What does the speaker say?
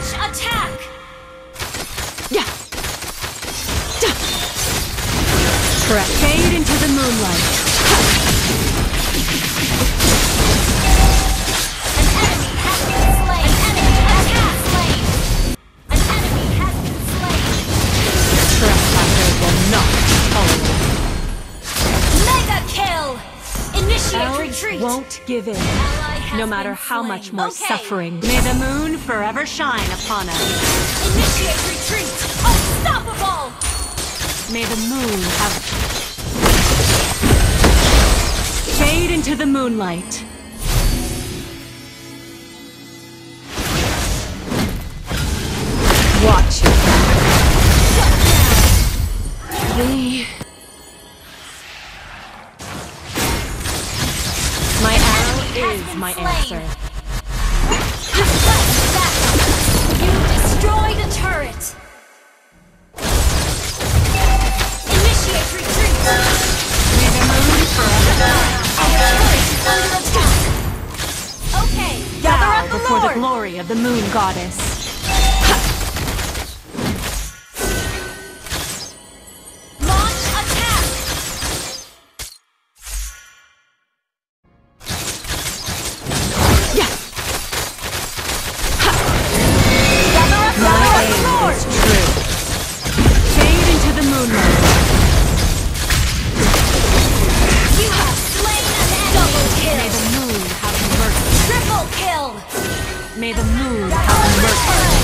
Launch attack! Yeah. Correct. Fade into the moonlight. An enemy has been slain! An enemy has been slain! An enemy has been slain! Trespasser will not tolerate. Mega kill! Initiate Elves retreat! won't give in, Ally has no matter been how slain. much more Okay. suffering. May the moon forever shine upon us. Initiate retreat! Unstoppable! May the moon have... Fade into the moonlight. Watch it. My arrow is my answer. Request backup! You destroyed a turret! Initiate retreat! May the moon forever shine. Our turret is under attack! Okay, gather Bow up the before Lord! the glory of the moon goddess. Launch attack! Yeah. Gather up My the aim Lord! is true. Fade into the moonlight. You have slain an enemy! Double May kill! the moon have mercy. Triple kill! May the moon have mercy.